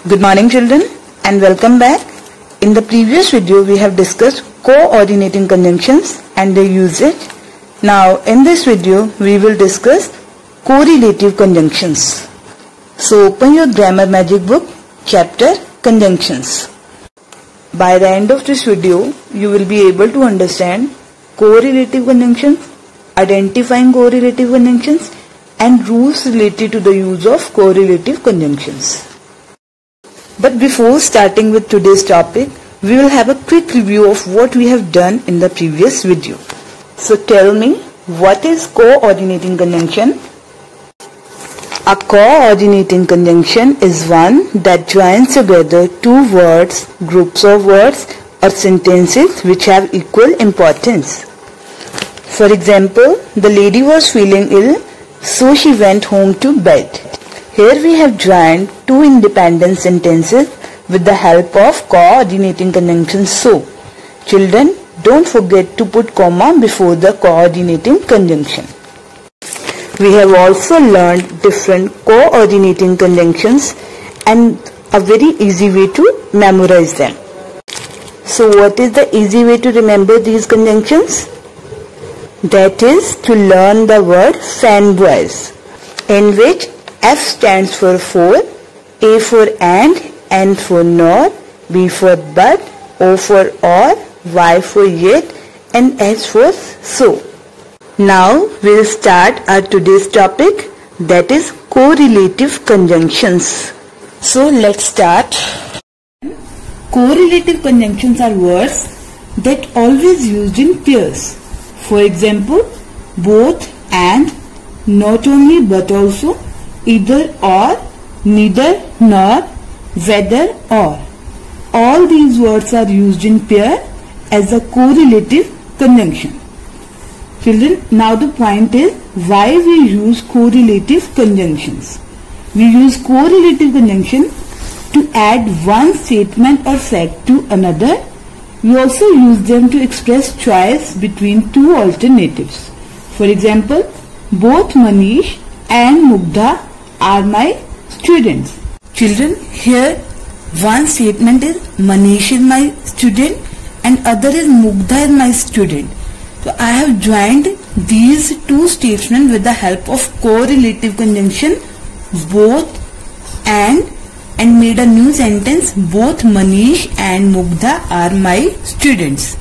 Good morning children and welcome back. In the previous video we have discussed coordinating conjunctions and their usage. Now in this video we will discuss correlative conjunctions. So open your grammar magic book, chapter conjunctions. By the end of this video you will be able to understand correlative conjunctions, identifying correlative conjunctions and rules related to the use of correlative conjunctions. But before starting with today's topic, we will have a quick review of what we have done in the previous video. So tell me, what is coordinating conjunction? A coordinating conjunction is one that joins together two words, groups of words or sentences which have equal importance. For example, the lady was feeling ill, so she went home to bed. Here we have joined two independent sentences with the help of coordinating conjunctions. So, children, don't forget to put comma before the coordinating conjunction. We have also learned different coordinating conjunctions and a very easy way to memorize them. So, what is the easy way to remember these conjunctions? That is to learn the word fanboys, in which F stands for A for and, N for nor, B for but, O for or, Y for yet and S for so. Now we will start our today's topic, that is correlative conjunctions. So let's start. Correlative conjunctions are words that always used in pairs. For example, both and, not only but also, either or, neither nor, whether or. All these words are used in pair as a correlative conjunction. Children, now the point is why we use correlative conjunctions. We use correlative conjunction to add one statement or fact to another. We also use them to express choice between two alternatives. For example, both Manish and Mugdha are my students. Children, here one statement is Manish is my student and other is Mugdha is my student. So I have joined these two statements with the help of correlative conjunction both and made a new sentence, both Manish and Mugdha are my students.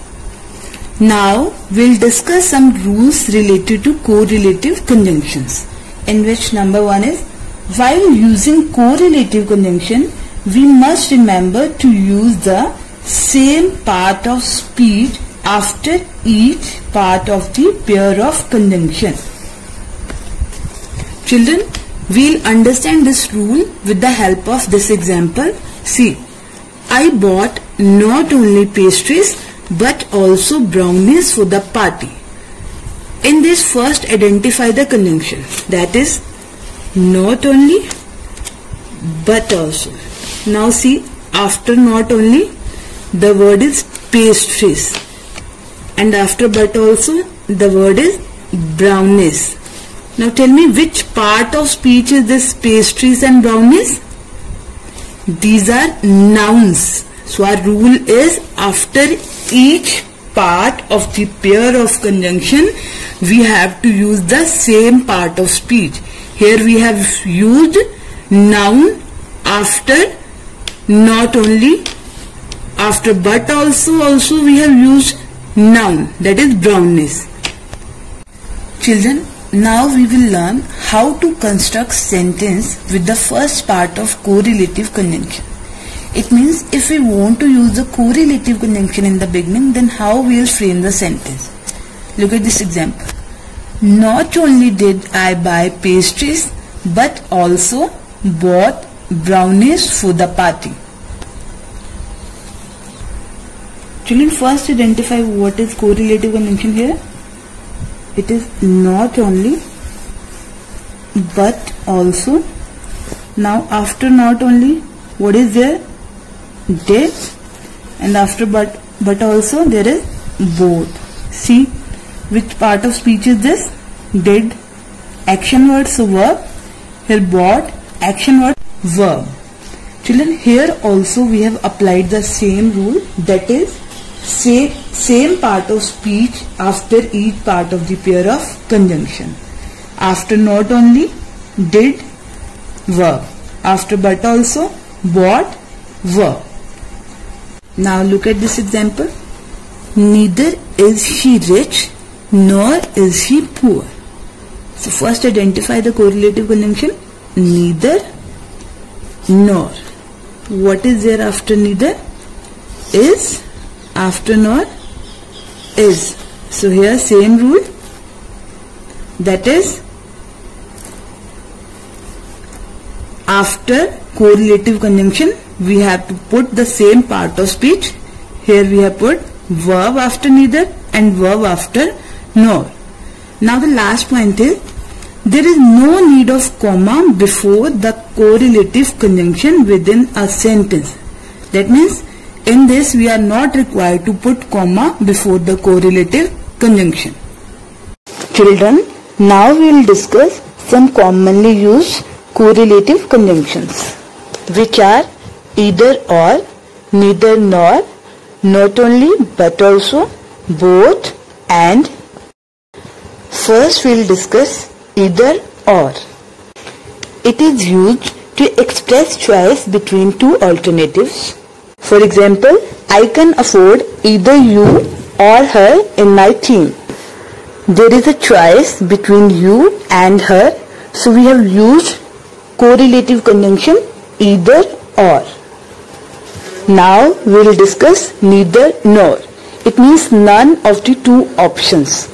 Now we'll discuss some rules related to correlative conjunctions, in which number one is, while using correlative conjunction we must remember to use the same part of speech after each part of the pair of conjunction. Children, we'll understand this rule with the help of this example. See, I bought not only pastries but also brownies for the party. In this, first identify the conjunction, that is not only but also. Now see, after not only the word is pastries and after but also the word is brownies. Now tell me, which part of speech is this pastries and brownies? These are nouns. So our rule is, after each part of the pair of conjunction we have to use the same part of speech. Here we have used noun after not only, after but also we have used noun, that is brownies. Children, now we will learn how to construct sentence with the first part of correlative conjunction. It means if we want to use the correlative conjunction in the beginning, then how we will frame the sentence. Look at this example. Not only did I buy pastries but also bought brownies for the party. Children, first identify what is correlative conjunction here. It is not only but also. Now after not only, what is there? Did, and after but also there is both. See, which part of speech is this? Did, action word, so verb. Here bought, action word, verb. Children, here also we have applied the same rule, that is same part of speech after each part of the pair of conjunction. After not only, did, were. After but also, what, were. Now look at this example. Neither is she rich nor is she poor. So first identify the correlative conjunction. Neither, nor. What is there after neither? Is. After nor, is. So here same rule, that is after correlative conjunction we have to put the same part of speech. Here we have put verb after neither and verb after nor. Now the last point is, there is no need of comma before the correlative conjunction within a sentence. That means in this we are not required to put comma before the correlative conjunction. Children, now we will discuss some commonly used correlative conjunctions, which are either or, neither nor, not only but also, both, and. First we will discuss either or. It is used to express choice between two alternatives. For example, I can afford either you or her in my team. There is a choice between you and her, so we have used correlative conjunction either or. Now we will discuss neither nor. It means none of the two options.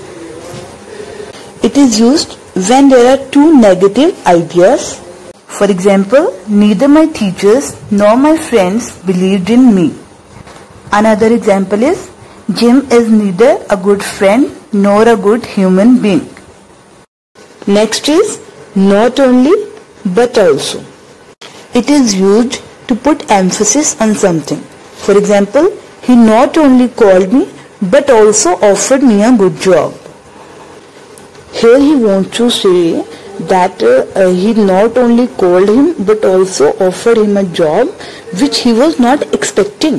It is used when there are two negative ideas. For example, neither my teachers nor my friends believed in me. Another example is, Jim is neither a good friend nor a good human being. Next is not only but also. It is used to put emphasis on something. For example, he not only called me but also offered me a good job. Here he wants to say that he not only called him but also offered him a job which he was not expecting.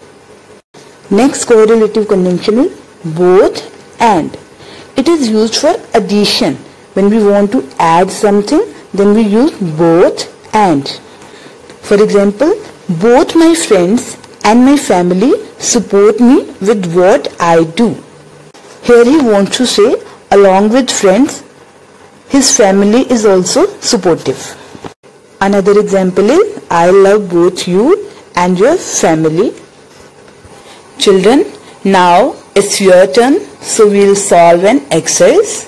Next correlative conjunction is both and. It is used for addition. When we want to add something, then we use both and. For example, both my friends and my family support me with what I do. Here he wants to say, along with friends, his family is also supportive. Another example is, I love both you and your family. Children, now it's your turn, so we'll solve an exercise.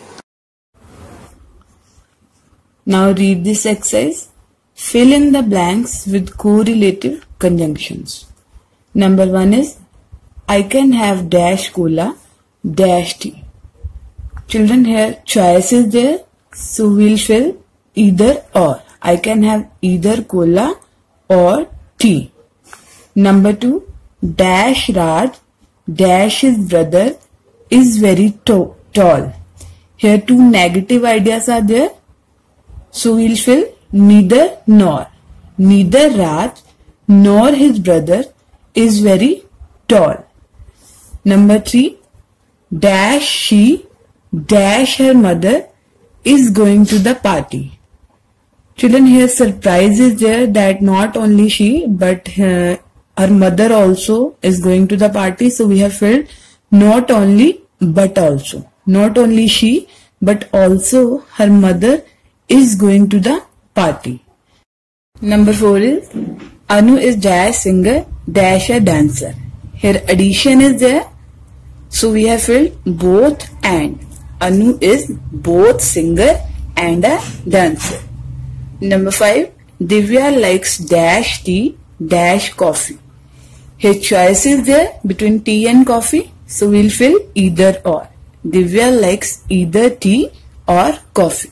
Now read this exercise. Fill in the blanks with correlative conjunctions. Number 1 is, I can have dash cola, dash tea. Children, here choice is there, so we'll fill either or. I can have either cola or tea. Number 2, dash Raj, dash his brother is very tall. Here two negative ideas are there, so we'll fill neither nor. Neither Raj nor his brother is very tall. Number 3, dash she, dash her mother is going to the party. Children, here surprise is there that not only she but her mother also is going to the party, so we have filled not only but also. Not only she but also her mother is going to the party. Number 4 is, Anu is dash singer, dash a dancer. Here addition is there, so we have filled both and. Anu is both singer and a dancer. Number 5, Divya likes dash tea, dash coffee. Here choice is there between tea and coffee, so we'll fill either or. Divya likes either tea or coffee.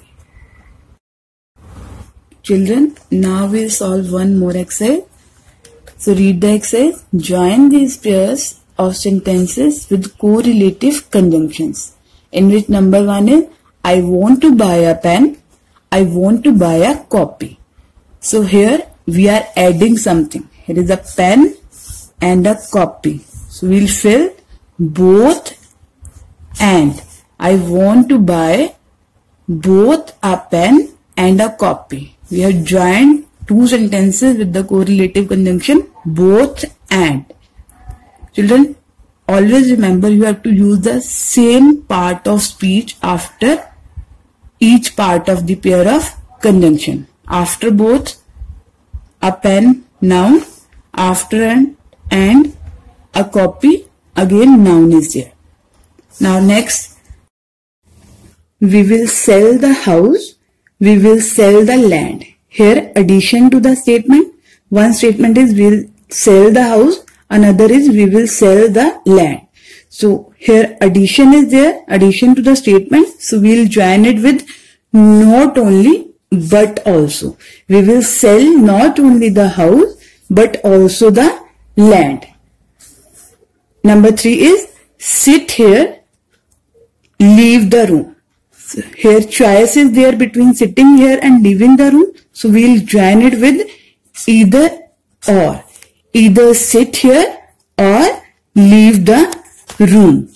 Children, now we'll solve one more exercise. So read the exercise. Join these pairs of sentences with correlative conjunctions, in which number 1 is, I want to buy a pen, I want to buy a copy. So here we are adding something. Here is a pen and a copy. So we'll fill both and. I want to buy both a pen and a copy. We have joined two sentences with the correlative conjunction both and. Children, always remember you have to use the same part of speech after each part of the pair of conjunction. After both, a pen, noun. After and a copy, again noun is there. Now next, we will sell the house, we will sell the land. Here addition to the statement. One statement is we'll sell the house, another is we will sell the land. So here addition is there, addition to the statement. So we'll join it with not only but also. We will sell not only the house but also the land. Number 3 is sit here, leave the room. So here choice is there between sitting here and leaving the room. So we'll join it with either or. Either sit here or leave the room.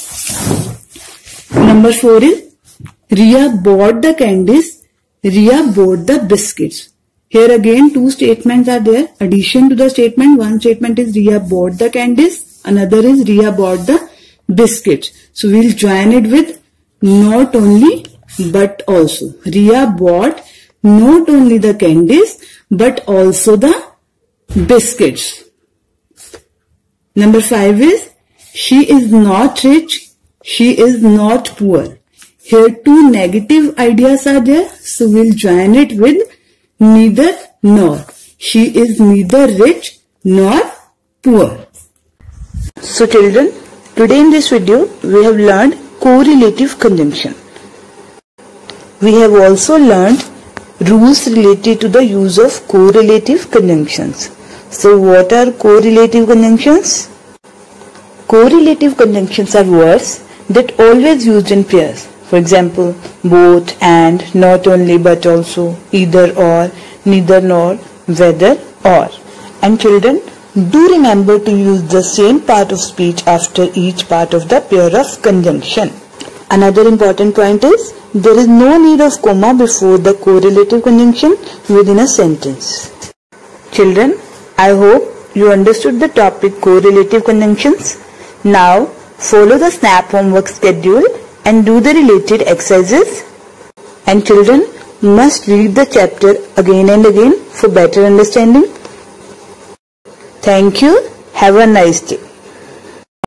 Number 4 is Riya bought the candies, Riya bought the biscuits. Here again two statements are there. Addition to the statement. One statement is Riya bought the candies, another is Riya bought the biscuits. So we'll join it with not only but also. Riya bought not only the candies but also the biscuits. Number 5 is she is not rich, she is not poor. Here two negative ideas are there, so we'll join it with neither nor. She is neither rich nor poor. So children, today in this video we have learned correlative conjunction. We have also learned rules related to the use of correlative conjunctions. So what are correlative conjunctions? Correlative conjunctions are words that always used in pairs. For example, both, and, not only but also, either or, neither nor, whether or. And children, do remember to use the same part of speech after each part of the pair of conjunction. Another important point is there is no need of comma before the correlative conjunction within a sentence. Children, I hope you understood the topic correlative conjunctions. Now follow the SNAP homework schedule and do the related exercises. And children must read the chapter again and again for better understanding. Thank you. Have a nice day.